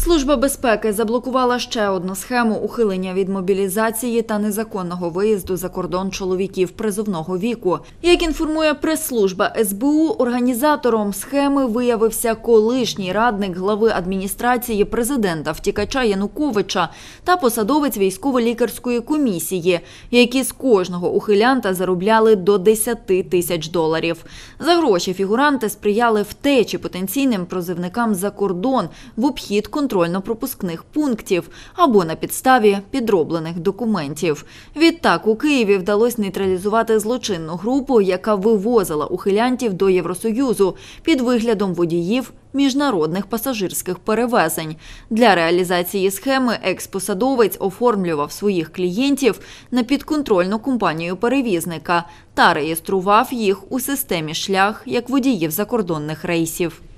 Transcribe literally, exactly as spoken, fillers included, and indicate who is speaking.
Speaker 1: Служба безпеки заблокувала ще одну схему ухилення від мобілізації та незаконного виїзду за кордон чоловіків призовного віку. Як інформує прес-служба ес бе у, організатором схеми виявився колишній радник глави адміністрації президента-втікача Януковича та посадовець військово-лікарської комісії, які з кожного ухилянта заробляли до десяти тисяч доларів. За гроші фігуранти сприяли втечі потенційним призовникам за кордон в обхід контрольно-пропускних пунктів або на підставі підроблених документів. Відтак у Києві вдалося нейтралізувати злочинну групу, яка вивозила ухилянтів до Євросоюзу під виглядом водіїв міжнародних пасажирських перевезень. Для реалізації схеми екс-посадовець оформлював своїх клієнтів на підконтрольну компанію перевізника та реєстрував їх у системі «Шлях» як водіїв закордонних рейсів.